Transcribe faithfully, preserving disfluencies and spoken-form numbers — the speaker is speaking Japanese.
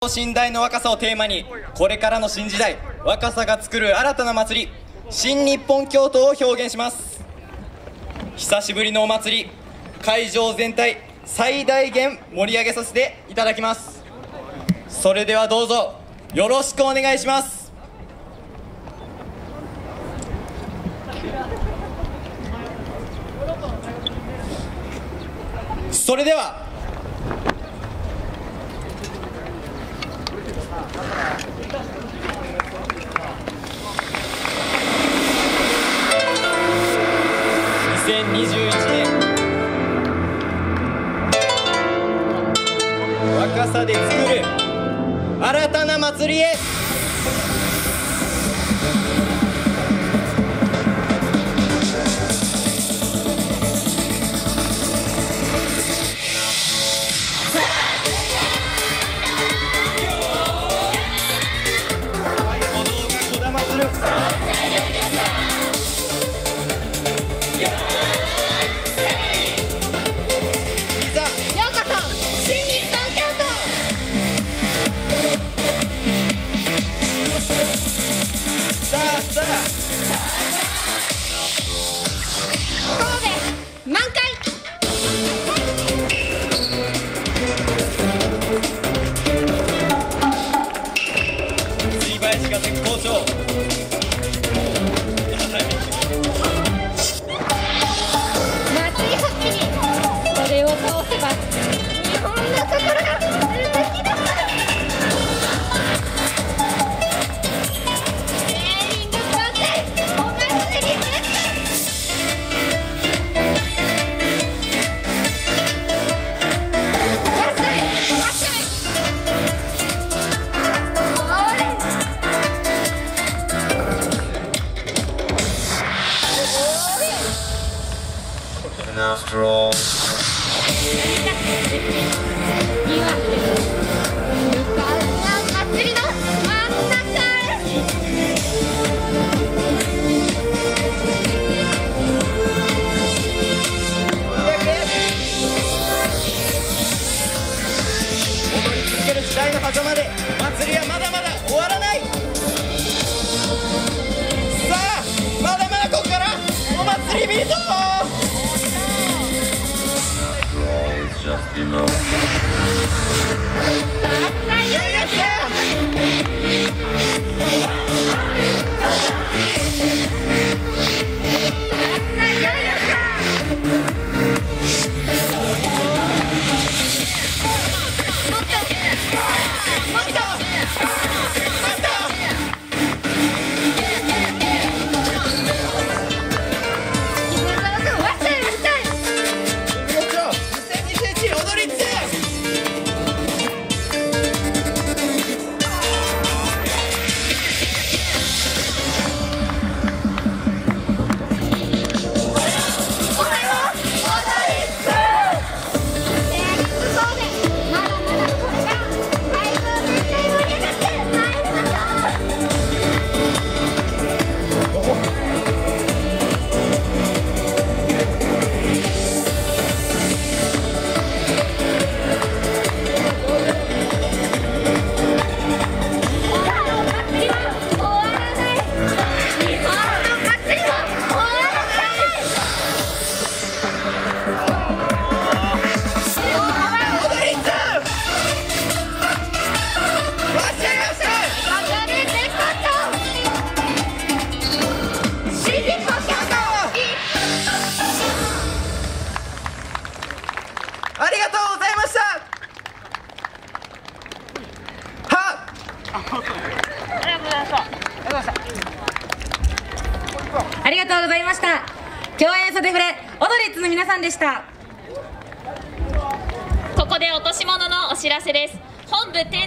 等身大の若さをテーマに、これからの新時代、若さが作る新たな祭り、新日本京都を表現します。久しぶりのお祭り、会場全体最大限盛り上げさせていただきます。それではどうぞよろしくお願いします。それではにせんにじゅういちねん若さで作る新たな祭りへ。 After all. 踊り続ける時代の狭間で祭りはまだまだ終わらない。さあまだまだここからお祭り見るぞ。 Just enough. ありがとうございました。はありがとうございました。共演袖触れオドリッツの皆さんでした。 ここで落とし物のお知らせです。本部店